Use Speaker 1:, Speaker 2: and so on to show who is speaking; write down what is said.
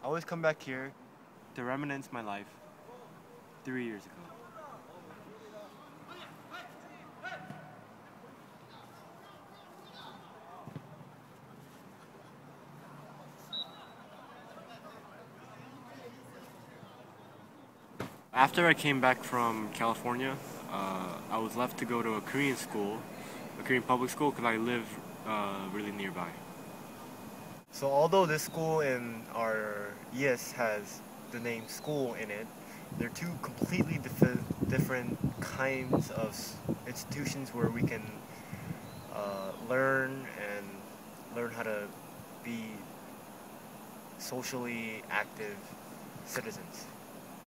Speaker 1: I always come back here to reminisce my life 3 years ago. After I came back from California, I was left to go to a Korean school, a Korean public school, because I live really nearby. So although this school in our ES has the name school in it, they're two completely different kinds of institutions where we can learn and learn how to be socially active citizens.